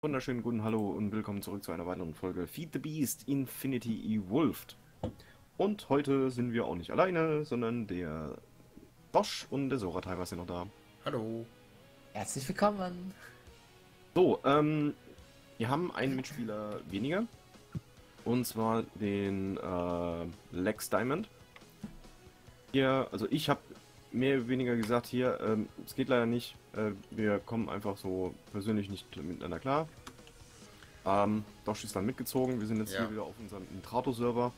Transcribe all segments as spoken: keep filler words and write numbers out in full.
Wunderschönen guten Hallo und willkommen zurück zu einer weiteren Folge Feed the Beast Infinity Evolved. Und heute sind wir auch nicht alleine, sondern der Dosch und der Soratai sind noch da. Hallo. Herzlich willkommen. So, ähm, wir haben einen Mitspieler weniger. Und zwar den äh, Lex Diamond. Hier, also ich habe mehr oder weniger gesagt, hier, ähm, es geht leider nicht. Äh, wir kommen einfach so persönlich nicht miteinander klar. Ähm, Dosch ist dann mitgezogen. Wir sind jetzt Ja. hier wieder auf unserem Intrato-Server.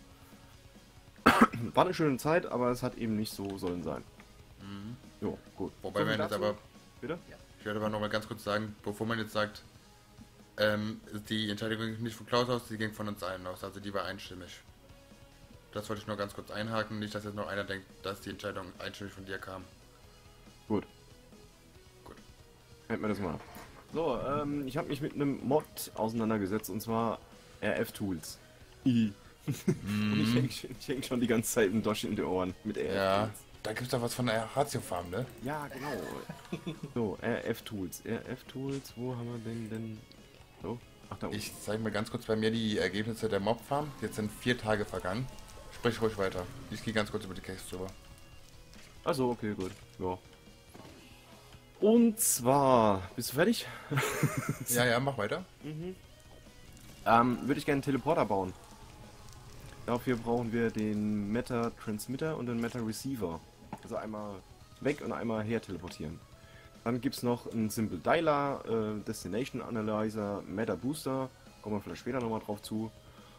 War eine schöne Zeit, aber es hat eben nicht so sollen sein. Mhm. Jo, gut. Wobei So man viel jetzt dazu. aber, Bitte? ich werde aber noch mal ganz kurz sagen, bevor man jetzt sagt, ähm, die Entscheidung ging nicht von Klaus aus, die ging von uns allen aus, also die war einstimmig. Das wollte ich nur ganz kurz einhaken, nicht, dass jetzt noch einer denkt, dass die Entscheidung einstimmig von dir kam. Gut. Gut. Hält mir das mal ab. So, ähm, ich habe mich mit einem Mod auseinandergesetzt, und zwar R F-Tools. I. Und ich häng, schon- ich häng schon die ganze Zeit im Dosch in den Ohren mit R Ja, F-Tools. da gibt es doch was von der Ratio Farm, ne? Ja, genau. So, R F-Tools. R F-Tools, wo haben wir denn denn? So, ach, da unten. Ich zeige mir ganz kurz bei mir die Ergebnisse der Mob Farm. Jetzt sind vier Tage vergangen. Sprich ruhig weiter. Ich gehe ganz kurz über die Case drüber. Also, okay, gut. Ja. Und zwar, bist du fertig? Ja, ja, mach weiter. Ähm, würde ich gerne einen Teleporter bauen. Dafür brauchen wir den Meta Transmitter und den Meta Receiver. Also einmal weg und einmal her teleportieren. Dann gibt es noch einen Simple Dialer, äh, Destination Analyzer, Meta Booster. Kommen wir vielleicht später nochmal drauf zu.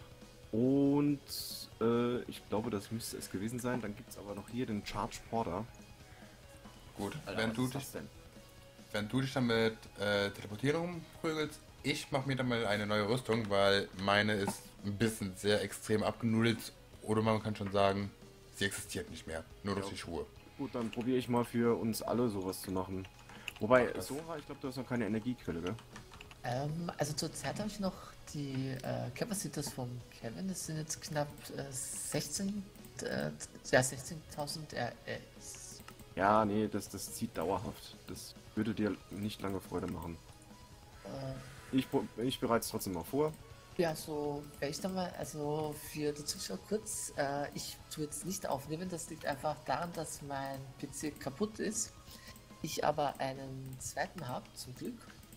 Und äh, ich glaube, das müsste es gewesen sein. Dann gibt es aber noch hier den Charge Porter. Gut, Alter, wenn was du ist dich das denn? Wenn du dich dann mit äh, Teleportierung prügelst, ich mache mir dann mal eine neue Rüstung, weil meine ist ein bisschen sehr extrem abgenudelt. Oder man kann schon sagen, sie existiert nicht mehr. Nur durch Ja. die Schuhe. Gut, dann probiere ich mal für uns alle sowas zu machen. Wobei, Mach das. Sora, ich glaube, du hast noch keine Energiequelle, gell? Ähm, also zurzeit habe ich noch die äh, Capacities von Kevin. Das sind jetzt knapp äh, sechzehn, äh, ja, sechzehntausend R S. Ja, nee, das, das zieht dauerhaft. Das würde dir nicht lange Freude machen. Äh, Ich, pro- ich bereite es trotzdem mal vor. ja, so wäre ich dann mal, also für die Zuschauer kurz, äh, ich tue jetzt nicht aufnehmen. Das liegt einfach daran, dass mein P C kaputt ist. Ich aber einen zweiten habe, zum Glück.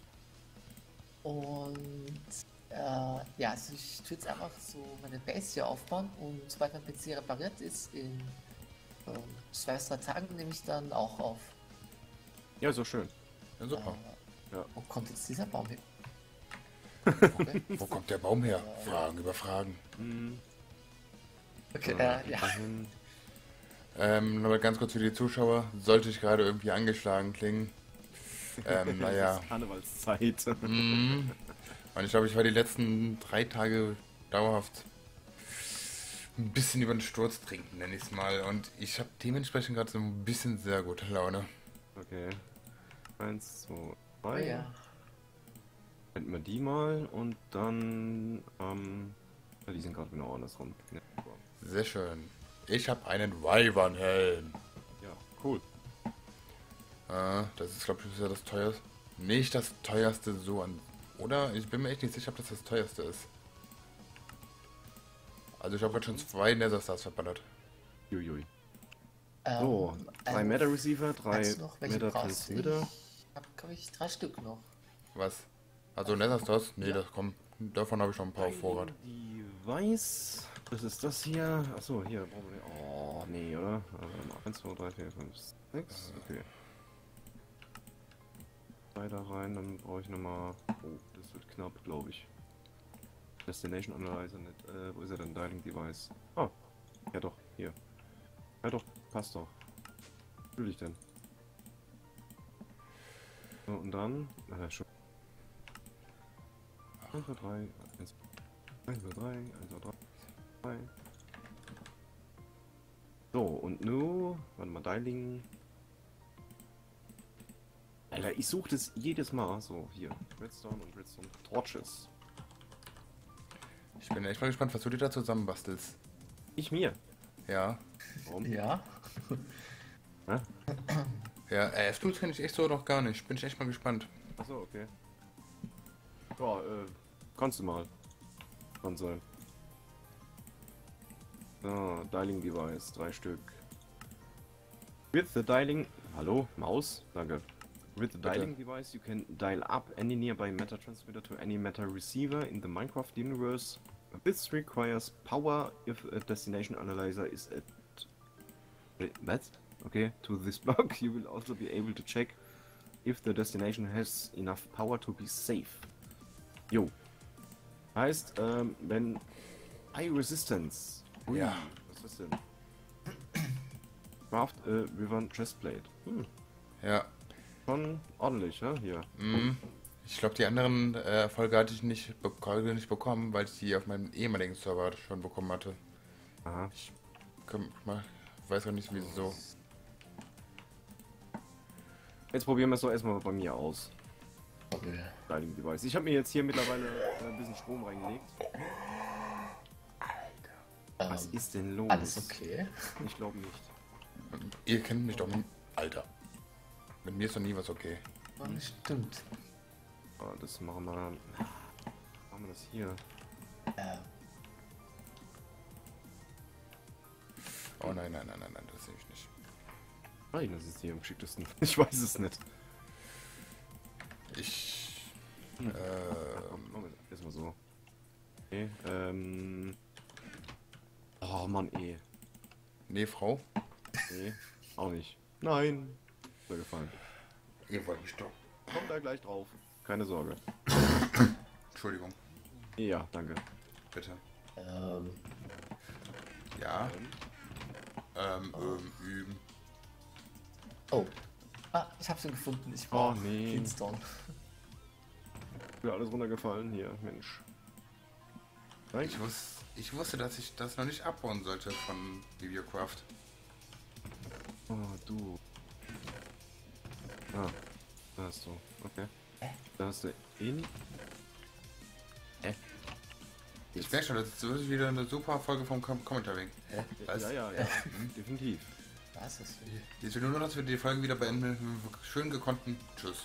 Und äh, ja, also ich tue jetzt einfach so meine Base hier aufbauen, und sobald mein P C repariert ist, in ähm, zwei bis drei Tagen nehme ich dann auch auf. Ja, so schön. Ja, super. Äh, Ja. Wo kommt jetzt dieser Baum hin? Okay, Wo kommt der Baum her? Fragen über Fragen. Hm, okay äh, äh, ja. dahin. Ähm, nochmal ganz kurz für die Zuschauer. Sollte ich gerade irgendwie angeschlagen klingen. Ähm, naja. Es ist Karnevalszeit. Mm. Und ich glaube, ich war die letzten drei Tage dauerhaft ein bisschen über den Sturz trinken, nenne ich es mal. Und ich habe dementsprechend gerade so ein bisschen sehr gute Laune. Okay. Eins, zwei, Oh, drei. ja. Hätten wir die mal und dann, ähm, ja, die sind gerade genau andersrum. Ja, Sehr schön. Ich habe einen Wyvern-Helm. ja, cool. Äh, das ist, glaube ich, bisher das teuerste. Nicht das teuerste so an. Oder? Ich bin mir echt nicht sicher, ob das das teuerste ist. Also ich habe gerade schon zwei Netherstars verballert. Juiui. Ähm, So, drei also, Meta Receiver, drei weißt du noch, welche Meta brauchst du? Transmitter. Ich habe, glaube ich, drei Stück noch. Was? Also Netherstars? Nee, Ja. das kommt. Davon habe ich schon ein paar auf Vorrat. Die weiß. Das ist das hier. Achso, hier brauchen wir. Oh, nee, oder? Also, eins, zwei, drei, vier, fünf, sechs. Okay. Zwei da rein, dann brauche ich nochmal. Oh, das wird knapp, glaube ich. Destination Analyzer nicht. Äh, wo ist er denn? Dialing Device. Ah, ja doch, hier. Ja doch, passt doch. Was will ich denn? So, und dann. Äh, schon. eins, zwei, drei, eins, eins, zwei, drei, eins, zwei, drei, drei. So, und nu, warte mal, Dialing. Alter, ich suche das jedes Mal. So, hier, Redstone und Redstone Torches. Ich bin echt mal gespannt, was du dir da zusammenbastelst. Ich mir. Ja. Warum? Ja. Hä? Ja, äh, F-Tools kenne ich echt so noch gar nicht. Bin ich echt mal gespannt. Achso, okay. Ja, äh, kannst du mal. Kann sein. So, Dialing Device, drei Stück. With the dialing... Hallo, Maus? Danke. With the Bitte. dialing device, you can dial up any nearby meta transmitter to any meta receiver in the Minecraft universe. This requires power if a destination analyzer is at... Wait, what? Okay, to this block you will also be able to check if the destination has enough power to be safe. Jo. Heißt, ähm, wenn High Resistance. Ui, Ja. was ist das denn? Craft äh, Riven Chestplate. Hm, Ja. schon ordentlich, ne? Hier. Mhm. Ich glaube, die anderen äh, Erfolge hatte ich nicht, be nicht bekommen, weil ich die auf meinem ehemaligen Server schon bekommen hatte. Aha. Komm, mal, weiß auch nicht wieso. Jetzt probieren wir es doch erstmal bei mir aus. Okay. Dialing Device. Ich habe mir jetzt hier mittlerweile äh, ein bisschen Strom reingelegt. Was Ähm, ist denn los? alles okay? Ich glaube nicht. Ihr kennt mich doch mit... Alter. Mit mir ist doch nie was okay. Oh, stimmt. Ah, das machen wir. Machen wir das hier. Äh, Oh nein, nein, nein, nein, nein, das sehe ich nicht. Nein, das ist hier am geschicktesten. Ich weiß es nicht. Ich... Hm. Äh, Komm, machen wir das erstmal so. Okay, ähm. Oh Mann, eh. nee, Frau. Nee, auch nicht. Nein. Mir gefallen. Ihr wollt mich doch. Kommt da gleich drauf. Keine Sorge. Entschuldigung, Ja, danke. bitte. ähm, Ja. Ähm, ähm, üben. oh. Ah, ich hab's schon gefunden. Ich Oh, war nee. Flintstone. Wieder alles runtergefallen hier, Mensch. Nein, Ich, wus ich wusste, dass ich das noch nicht abbauen sollte von Bibliocraft. Oh, du. Ah, da hast du. Okay. Da hast du in. Äh. Ich merke schon, das ist wirklich wieder eine super Folge vom Com Commentary. Hä? Was? Ja, ja, ja. Mhm, definitiv. Was ist das? Ich will nur noch, dass wir die Folge wieder beenden mit einem schön gekonnten Tschüss.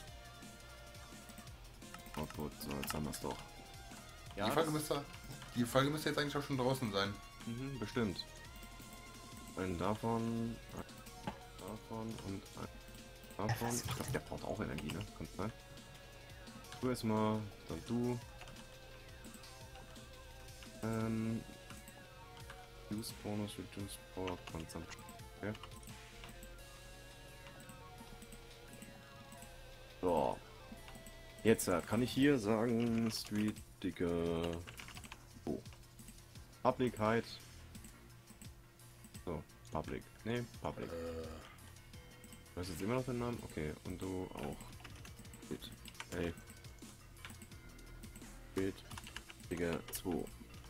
Oh gut, so, jetzt haben wir es doch. Ja, die, Folge das- müsste, die Folge müsste jetzt eigentlich auch schon draußen sein. Mhm, bestimmt. Einen davon, einen davon und einen davon. Ich glaube, der braucht auch Energie, ne? Kann sein. Du erstmal, dann du. Ähm. Use Bonus, Reduce Power Consumption. Okay. So. Jetzt äh, kann ich hier sagen, Street Digger. Oh. Public Height. So, Public. Ne, Public. Du hast jetzt immer noch den Namen? Okay, und du auch. Gut. Hey. Street Digger zwei.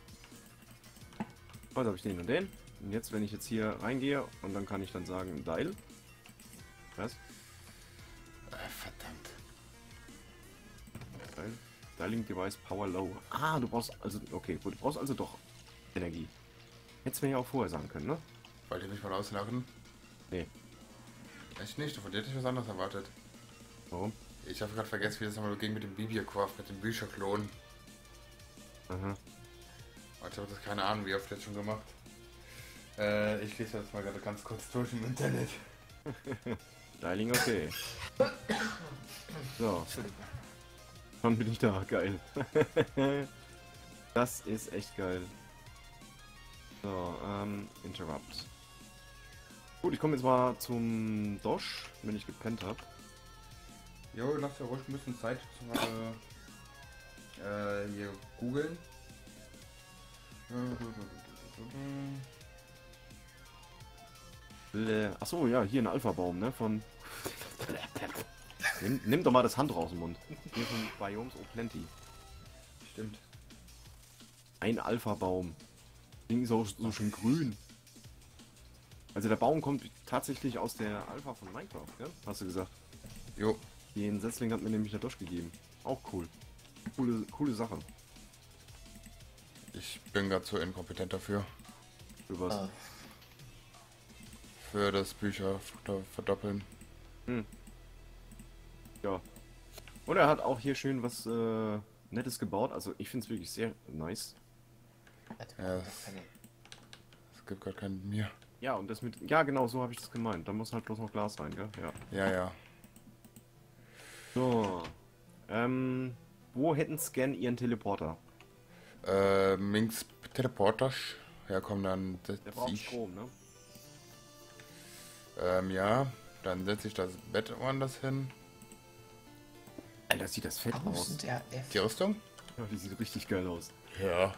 Heute habe ich den und den. Und jetzt, wenn ich jetzt hier reingehe und dann kann ich dann sagen, Dial. Was? Äh, verdammt. Dial. Dialing Device Power Low. Ah, du brauchst also, okay, gut, du brauchst also doch Energie. Hättest du mir ja auch vorher sagen können, ne? Wollt ihr mich mal auslachen? Nee. Echt nicht, von dir hätte ich was anderes erwartet. Warum? Ich habe gerade vergessen, wie das nochmal ging mit dem Bibliocraft, mit dem Bücherklon. Aha. Und ich habe das keine Ahnung, wie oft jetzt schon gemacht. Äh, ich lese das mal gerade ganz kurz durch im Internet. Dialing okay. So. Schon bin ich da, geil. Das ist echt geil. So, ähm, Interrupt. Gut, ich komme jetzt mal zum Dosh, wenn ich gepennt habe. Jo, lass dir ruhig ein bisschen Zeit zum äh, hier googeln. Achso, ja, hier ein Alpha-Baum, ne? Von. nimm, nimm doch mal das Hand raus im Mund. Hier von Biomes O'Plenty. Stimmt. Ein Alpha-Baum. Ding ist auch so schön grün. Also der Baum kommt tatsächlich aus der Alpha von Minecraft, ja? Hast du gesagt. Jo, Den Setzling hat mir nämlich der Dosh gegeben. Auch cool. Coole, coole Sache. ich bin gerade zu inkompetent dafür. Für was? Ah, Für das Bücher verd- verdoppeln. Ja. Und er hat auch hier schön was äh, nettes gebaut. Also ich finde es wirklich sehr nice. Ja, es, es gibt gar keinen mir. Ja, und das mit... Ja, genau, so habe ich das gemeint. Da muss halt bloß noch Glas rein, gell? Ja. Ja, ja. So. Ähm, wo hätten Scan ihren Teleporter? Äh, Minx Teleporter. Ja, komm, dann Der setze braucht ich. Strom, ne? Ähm, ja, dann setze ich das Bett woanders hin. Alter, sieht das fett aus. tausend R F. Die Rüstung? Ja, die sieht richtig geil aus. Ja.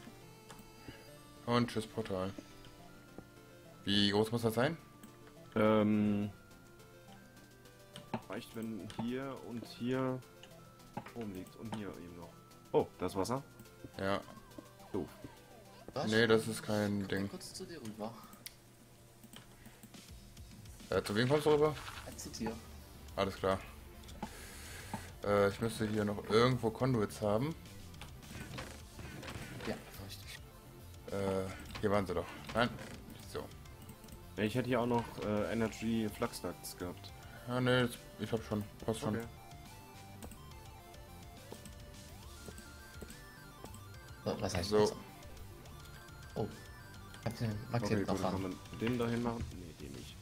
Und tschüss, Portal. Wie groß muss das sein? Ähm... Reicht, wenn hier und hier oben liegt. Und hier eben noch. Oh, das Wasser? Ja. Doof. Was? Nee, das ist kein Komm Ding. kurz zu dir rüber. Äh, zu wem kommst du rüber? Ein zu dir. Alles klar. Äh, ich müsste hier noch irgendwo Conduits haben. Ja, richtig. Äh, hier waren sie doch. Nein. So. Ja, ich hätte hier auch noch äh, Energy Flux Ducts gehabt. Ah, nee, das- ich hab schon. Passt schon. Okay. So, was heißt So. das? Oh. Ich hab den Okay, markiert gut, noch dann kann an. man den dahin machen. Nee, den nicht.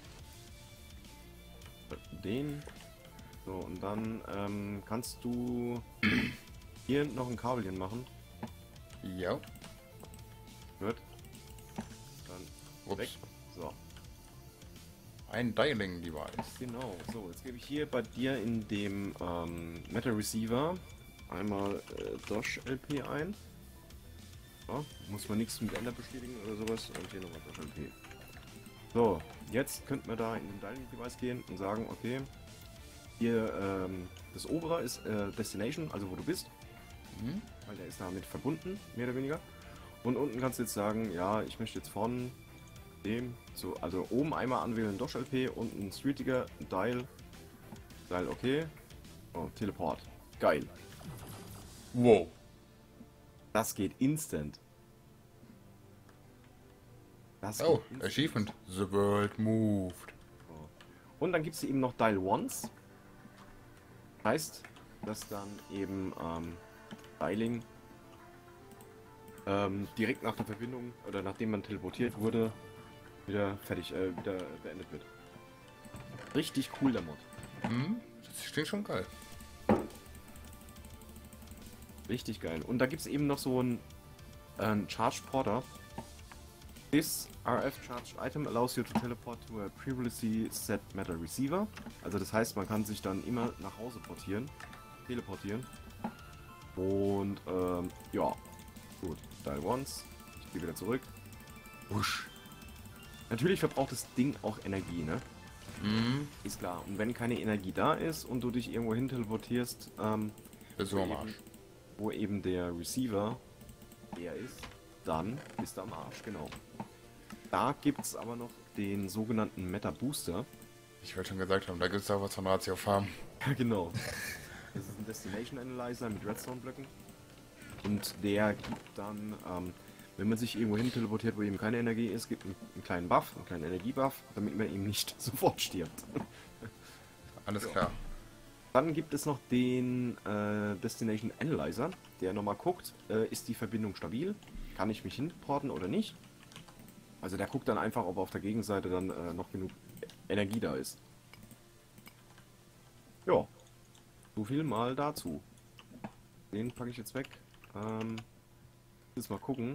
Den. So, und dann ähm, kannst du hier noch ein Kabelchen machen. Ja. Gut. Dann Ups. weg. So, Ein Dialing Device. genau. So, jetzt gebe ich hier bei dir in dem ähm, Metal Receiver einmal äh, Dosh L P ein. So, muss man nichts mit Ender bestätigen oder sowas. Und hier nochmal Dosh L P. So, jetzt könnten wir da in den Dialing Device gehen und sagen, okay, hier ähm, das obere ist äh, Destination, also wo du bist. Mhm. Weil der ist damit verbunden, mehr oder weniger. Und unten kannst du jetzt sagen, ja, ich möchte jetzt von dem, so, also oben einmal anwählen Dosh L P, unten Streetiger, Dial, Dial okay, oh, Teleport, geil, Wow. das geht instant. Das Oh, geht instant. Achievement. The world moved. Und dann gibt es eben noch Dial Once, heißt, dass dann eben ähm, Dialing ähm, direkt nach der Verbindung oder nachdem man teleportiert wurde, wieder fertig, äh, wieder beendet wird. Richtig cool der Mod. Hm? Das klingt schon geil. Richtig geil. Und da gibt es eben noch so einen äh, Charge Porter. This R F charged item allows you to teleport to a previously set metal receiver. Also das heißt, man kann sich dann immer nach Hause portieren, teleportieren. Und ähm, ja, gut. Dial once. Ich gehe wieder zurück. Wusch. Natürlich verbraucht das Ding auch Energie, ne? Hm? Ist klar. Und wenn keine Energie da ist und du dich irgendwo hin teleportierst, ähm, Bist du am Arsch. wo eben der Receiver leer ist, dann bist du am Arsch, genau. Da gibt es aber noch den sogenannten Meta Booster. Ich wollte schon gesagt haben, da gibt es auch was von Ratio Farm. Ja, genau. Das ist ein Destination Analyzer mit Redstone-Blöcken. Und der gibt dann, ähm, wenn man sich irgendwo hin teleportiert, wo eben keine Energie ist, gibt einen, einen kleinen Buff, einen kleinen Energiebuff, damit man eben nicht sofort stirbt. Alles Ja. klar. Dann gibt es noch den äh, Destination Analyzer, der nochmal guckt, äh, ist die Verbindung stabil, kann ich mich hinporten oder nicht. Also der guckt dann einfach, ob auf der Gegenseite dann äh, noch genug Energie da ist. Ja, so viel mal dazu. Den packe ich jetzt weg. Ähm, jetzt mal gucken.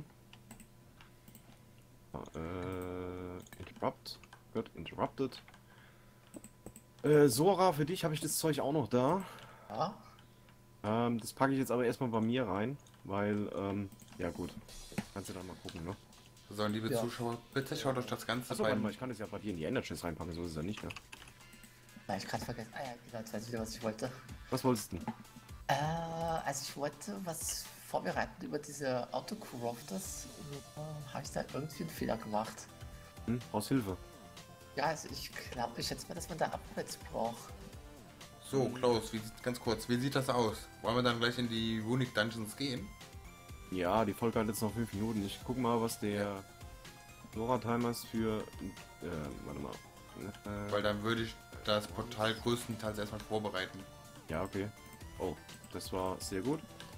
Äh, interrupt. Gut, interrupted. Äh, Sora, für dich habe ich das Zeug auch noch da. Ja, Ähm, das packe ich jetzt aber erstmal bei mir rein, weil, ähm, ja gut, kannst du dann mal gucken, ne? So, liebe Ja. Zuschauer, bitte schaut euch das Ganze Achso, warte mal, beim... ich kann das ja bei dir in die Ender-Chest reinpacken, so ist es ja nicht, ne? nein, ich gerade vergessen. Ah ja, genau, jetzt weiß ich wieder, was ich wollte. Was wolltest du denn? Äh, also ich wollte was vorbereiten über diese Autocrofters. Äh, Habe ich da irgendwie einen Fehler gemacht? Hm? Brauchst Hilfe? Ja, also ich glaube, ich schätze mal, dass man da Upgrades braucht. So, Klaus, wie, sieht- ganz kurz, wie sieht das aus? Wollen wir dann gleich in die Runic Dungeons gehen? Ja, die Folge hat jetzt noch fünf Minuten. Ich guck mal, was der Sora-Timer ist für, äh, warte mal. Äh, Weil dann würde ich das Portal größtenteils erstmal vorbereiten. ja, okay. Oh, das war sehr gut.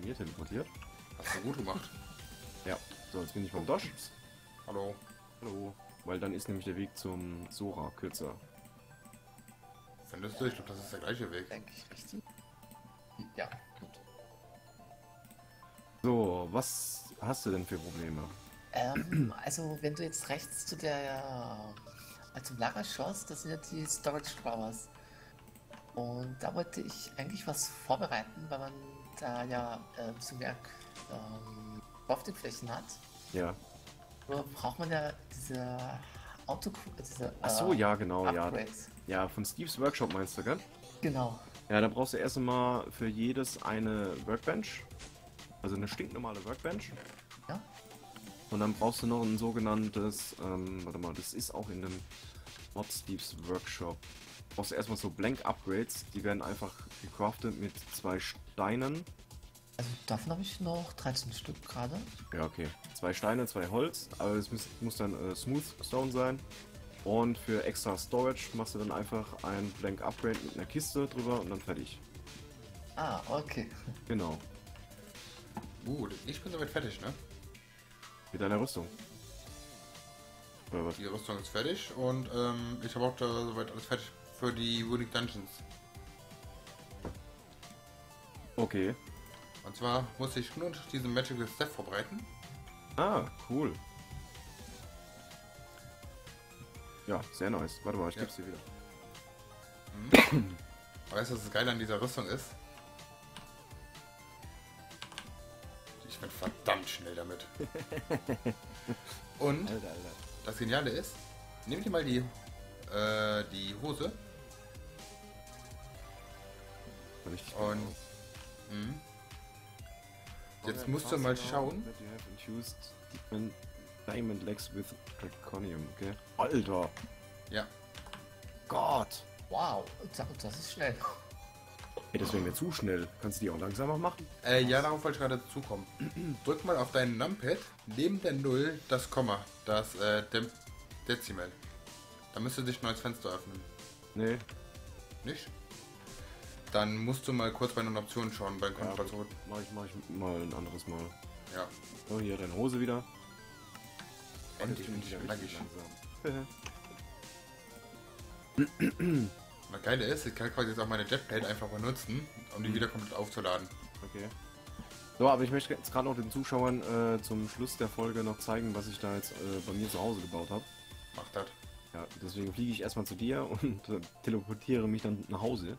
mir teleportiert. Hast du gut gemacht. Ja, so, jetzt bin ich beim Dosh. Hallo. Hallo. Weil dann ist nämlich der Weg zum Sora kürzer. Findest du? Ich glaube, das ist der gleiche Weg. Denke ich richtig. Ja, gut. So, was hast du denn für Probleme? Ähm, also wenn du jetzt rechts zu der äh, zum Lager schaust, das sind ja die Storage Towers. Und da wollte ich eigentlich was vorbereiten, weil man da ja ähm, so mehr ähm, Crafting-Flächen hat. Ja. Nur braucht man ja diese Auto diese Ach so, äh, ja, genau, ja. Upgrades. Ja, von Steves Workshop meinst du, gell? Genau. Ja, da brauchst du erst einmal für jedes eine Workbench. Also eine stinknormale Workbench. Ja. Und dann brauchst du noch ein sogenanntes, ähm, warte mal, das ist auch in dem Mod Steves Workshop. Brauchst du erstmal so Blank Upgrades, die werden einfach gecraftet mit zwei Steinen. Also davon habe ich noch dreizehn Stück gerade. Ja, okay. Zwei Steine, zwei Holz, aber es muss, muss dann äh, Smooth Stone sein. Und für extra Storage machst du dann einfach ein Blank Upgrade mit einer Kiste drüber und dann fertig. Ah, okay. Genau. Gut, ich bin soweit fertig, ne? Mit deiner Rüstung. Oder was? Die Rüstung ist fertig und ähm, ich habe auch da soweit alles fertig für die Unique Dungeons. Okay. Und zwar muss ich nur diesen Magical Step vorbereiten. Ah, cool. Ja, sehr nice. Warte mal, ich Ja. geb's dir wieder. Weißt du, was das Geile an dieser Rüstung ist? Ich bin verdammt schnell damit. Und Alter, Alter. das Geniale ist, nimm dir mal die, äh, die Hose Richtig und mh, jetzt musst du mal schauen. That you have infused Diamond, Diamond Legs with Draconium, okay? Alter! Ja, Gott! Wow, das, das ist schnell. Ey, das wäre mir zu schnell. Kannst du die auch langsamer machen? äh, ja, darauf wollte ich gerade zukommen. Drück mal auf deinen Numpad neben der Null das Komma, das äh, Dem Dezimal. Da müsste sich ein neues Fenster öffnen. Nee. Nicht? Dann musst du mal kurz bei den Optionen schauen, bei Ja, Kontroll gut. zurück. Mach ich, mach ich mal ein anderes Mal. Ja. So, hier deine Hose wieder. Endlich bin ich wieder knackig. langsam. Das Geile ist, ich kann quasi jetzt auch meine Jetplate einfach benutzen, um die wieder komplett aufzuladen. Okay. So, aber ich möchte jetzt gerade noch den Zuschauern äh, zum Schluss der Folge noch zeigen, was ich da jetzt äh, bei mir zu Hause gebaut habe. Mach das. Ja, deswegen fliege ich erstmal zu dir und äh, teleportiere mich dann nach Hause.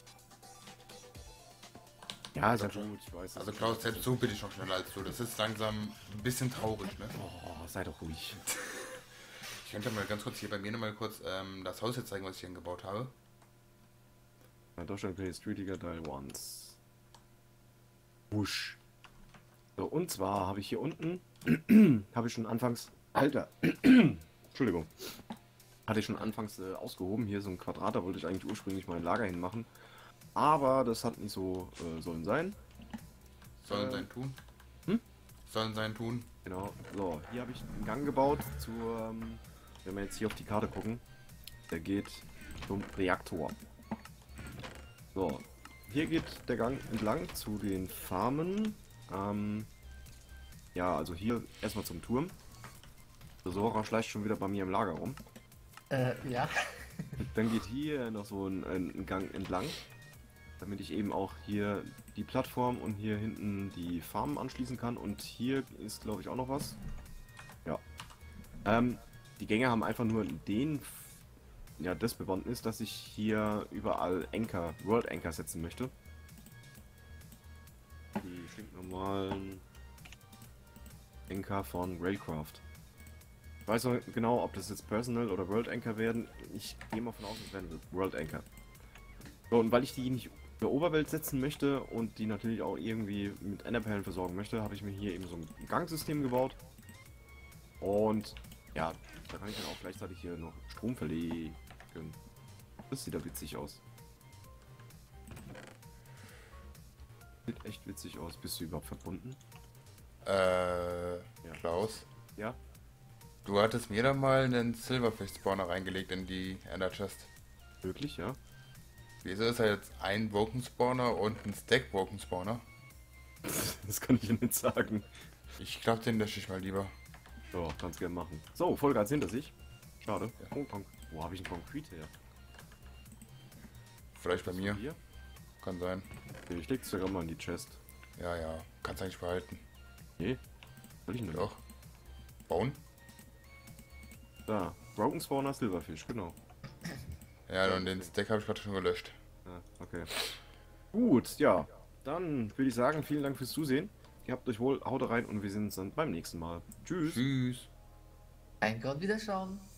Ja, ist ja schon gut, ich weiß. Also Klaus, selbst so bin ich noch schneller als du. Das ist langsam ein bisschen traurig, ne? Oh, sei doch ruhig. Ich könnte mal ganz kurz hier bei mir nochmal kurz ähm, das Haus jetzt zeigen, was ich hier gebaut habe. Ja, Deutschland Play Streetiger Dial Once. Wusch. So, und zwar habe ich hier unten, habe ich schon anfangs, Alter, Entschuldigung, hatte ich schon anfangs äh, ausgehoben, hier so ein Quadrat, da wollte ich eigentlich ursprünglich mein Lager hinmachen, aber das hat nicht so äh, sollen sein. Sollen Äh, sein tun. hm? Sollen sein tun. Genau, so, hier habe ich einen Gang gebaut zur, ähm, wenn wir jetzt hier auf die Karte gucken, der geht zum Reaktor. So, hier geht der Gang entlang zu den Farmen. Ähm, ja, also hier erstmal zum Turm. Der Sora schleicht schon wieder bei mir im Lager rum. Äh, ja. Dann geht hier noch so ein, ein Gang entlang, damit ich eben auch hier die Plattform und hier hinten die Farmen anschließen kann. Und hier ist, glaube ich, auch noch was. Ja. Ähm, die Gänge haben einfach nur den, ja, das Bewandtnis, dass ich hier überall Anchor, World Anchor setzen möchte. Die stinknormalen Anchor von Railcraft. Ich weiß noch nicht genau, ob das jetzt Personal oder World Anchor werden. Ich gehe mal von aus, es werden World Anchor. So, und weil ich die nicht in der Oberwelt setzen möchte und die natürlich auch irgendwie mit Enderperlen versorgen möchte, habe ich mir hier eben so ein Gangsystem gebaut. Und ja, da kann ich dann auch gleichzeitig hier noch Strom verlegen. Das sieht da witzig aus. Sieht echt witzig aus. Bist du überhaupt verbunden? Äh, Klaus, Ja? du hattest mir da mal einen Silverfish Spawner reingelegt in die Ender Chest. Wirklich, ja? Wieso ist da jetzt ein Broken Spawner und ein Stack Broken Spawner? Das kann ich Ihnen nicht sagen. Ich glaube, den lösche ich mal lieber. Ja, kannst gerne machen. So, Folge hat's hinter sich. Schade. Oh, Kon wo habe ich einen Konkret her? Vielleicht bei mir. Hier? Kann sein. Okay, ich leg's sogar mal in die Chest. Ja, ja. Kannst eigentlich behalten. Nee. Soll ich denn? Doch. Bauen? Da. Broken Spawner Silverfish, genau. Ja, und den Stack habe ich gerade schon gelöscht. Ja, okay. Gut, ja. Dann würde ich sagen, vielen Dank fürs Zusehen. Ihr habt euch wohl, haut rein und wir sehen uns dann beim nächsten Mal. Tschüss. Tschüss. Ein Gott, wiederschauen.